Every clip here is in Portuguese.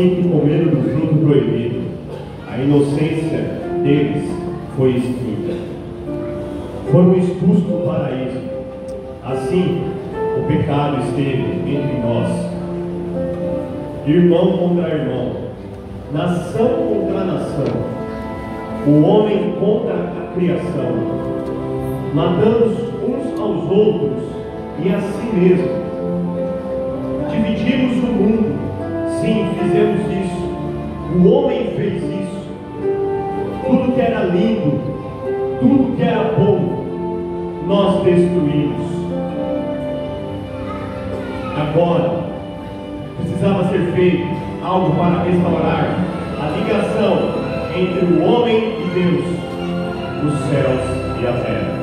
assim que comeram do fruto proibido, a inocência deles foi extinta. Foram expulsos do paraíso. Assim, o pecado esteve entre nós. Irmão contra irmão, nação contra nação, o homem contra a criação. Matamos uns aos outros e a si mesmos. Dividimos o mundo. Sim, fizemos isso. O homem fez isso. Tudo que era lindo, tudo que era bom, nós destruímos. Agora, precisava ser feito algo para restaurar a ligação entre o homem e Deus, os céus e a terra.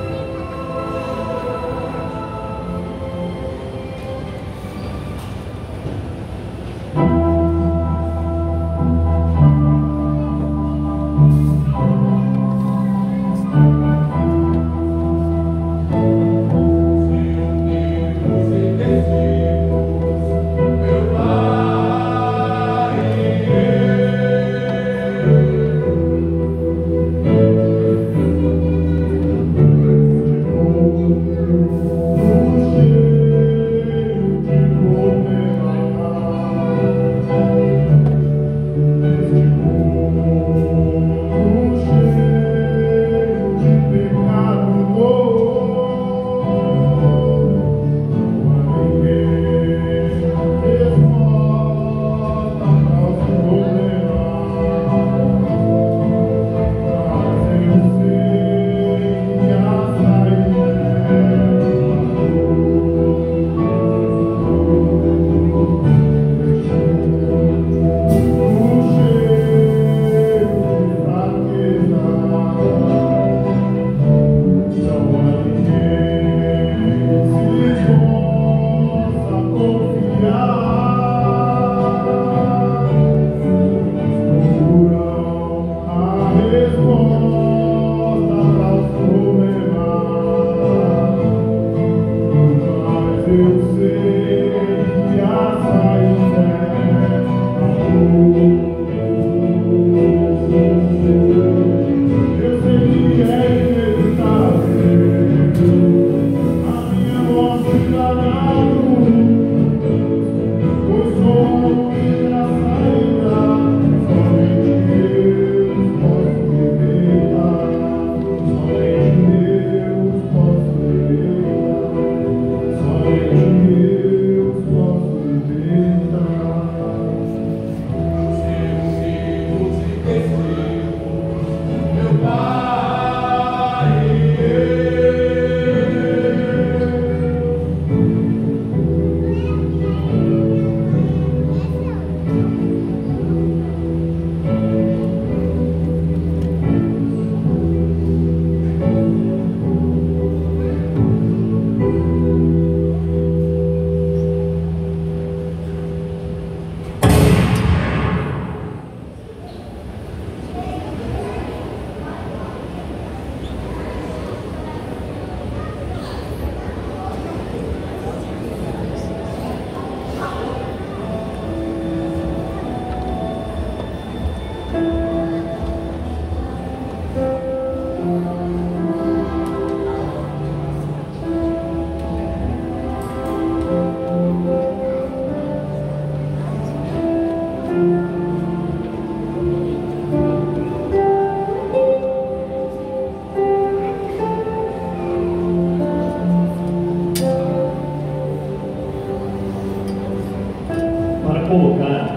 Colocar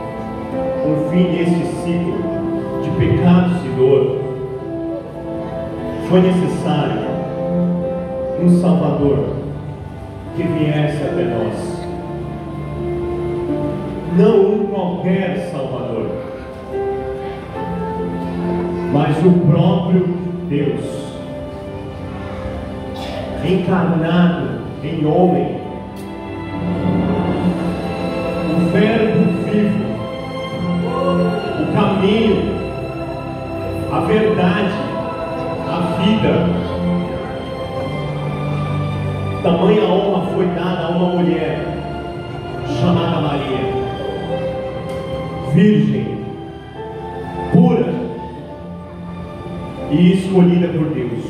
um fim nesse ciclo de pecados e dor, foi necessário um Salvador que viesse até nós. Não um qualquer Salvador, mas o próprio Deus, encarnado em homem, o Verbo vivo, o caminho, a verdade, a vida. Tamanha honra foi dada a uma mulher chamada Maria. virgem, pura e escolhida por Deus.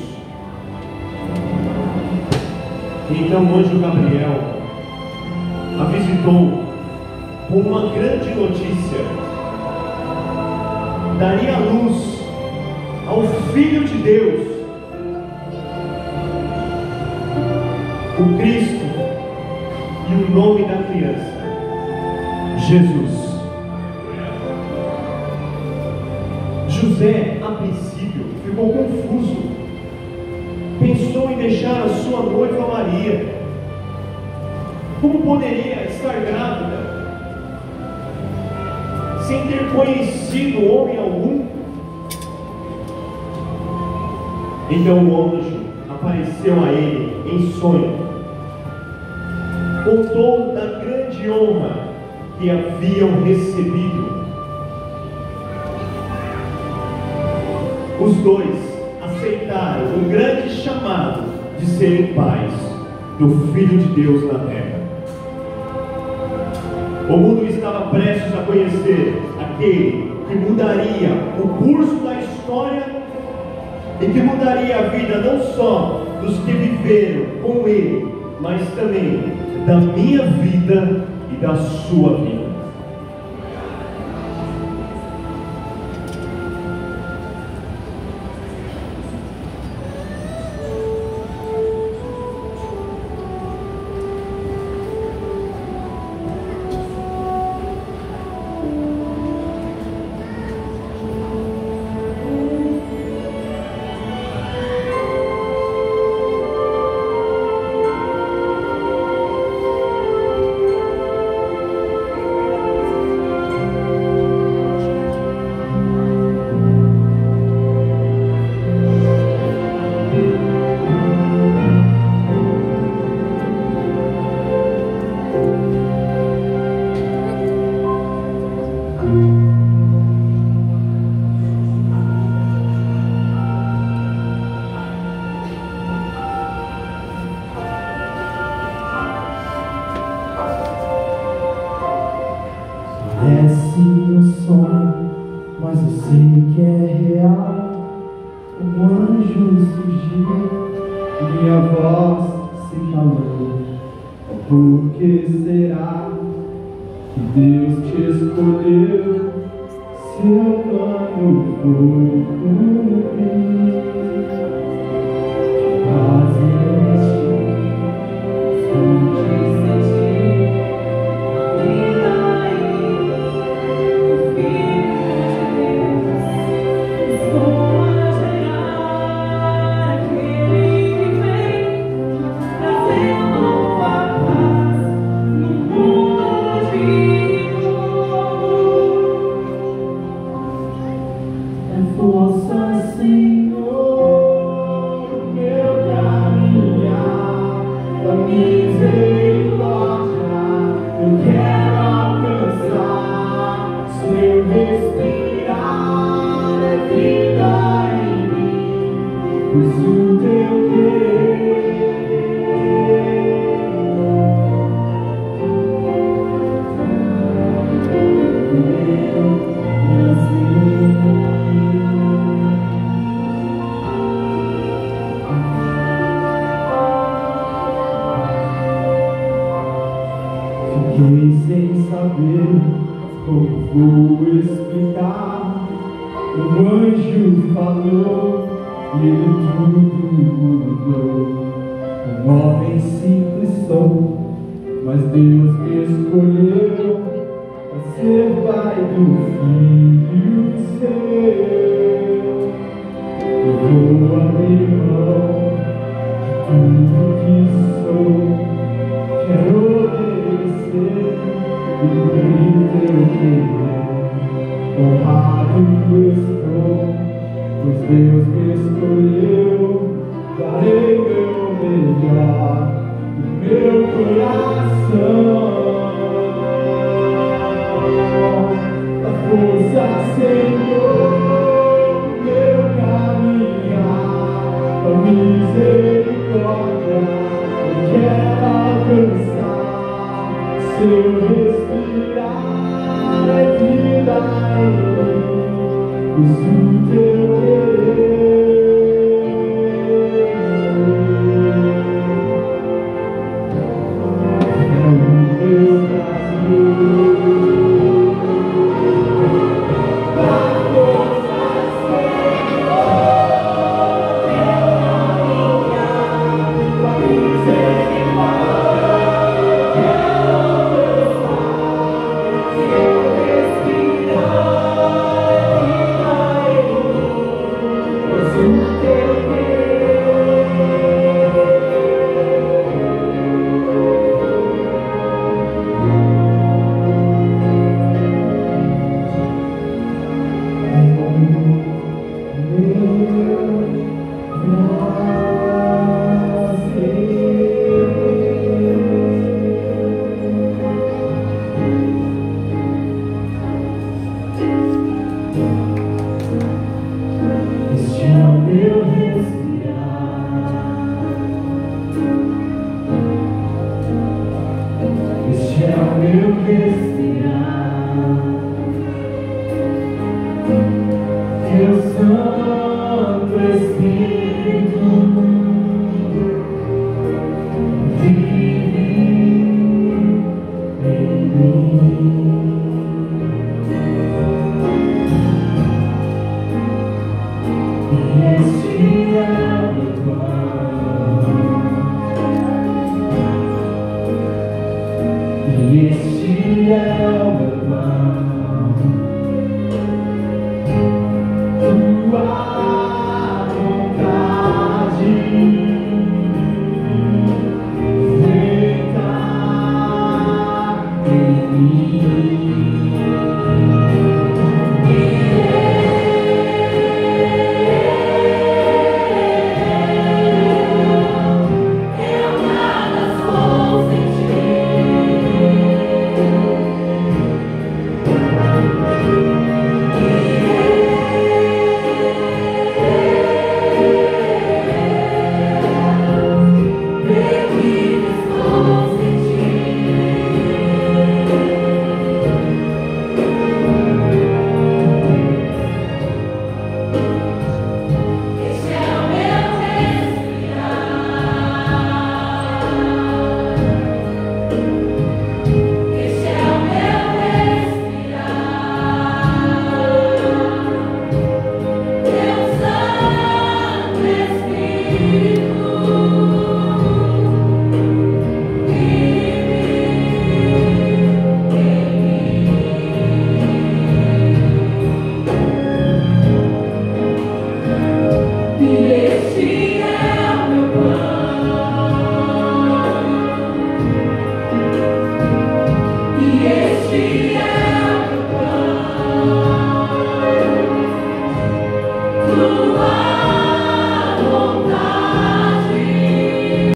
Então o anjo Gabriel a visitou com uma grande notícia: daria luz ao Filho de Deus, o Cristo, e o nome da criança, Jesus. José, a princípio, ficou confuso. Pensou em deixar a sua noiva Maria. Como poderia estar grávida sem ter conhecido homem algum? Então o anjo apareceu a ele em sonho, contou da grande honra que haviam recebido. Os dois aceitaram o grande chamado de serem pais do Filho de Deus na terra. O mundo estava prestes a conhecer aquele que mudaria o curso da história e que mudaria a vida não só dos que viveram com ele, mas também da minha vida e da sua vida. Parece um sonho, mas eu sei que é real. Um anjo surgiu e minha voz se calou. Por que será que Deus te escolheu? Seu plano foi cumprir. Quase fiquei sem saber como vou explicar. Um anjo falou e ele tudo mudou. Um homem simples sou, mas Deus me escolheu a ser pai do filho seu. Eu vou abrir mão de tudo que sou. Quero obedecer e cumprir teu querer. Honrado estou, pois Deus me escolheu. Darei meu melhor e meu coração. A força, Senhor, meu caminhar, a misericórdia eu quero alcançar. Seu respirar é vida Teu Santo Espírito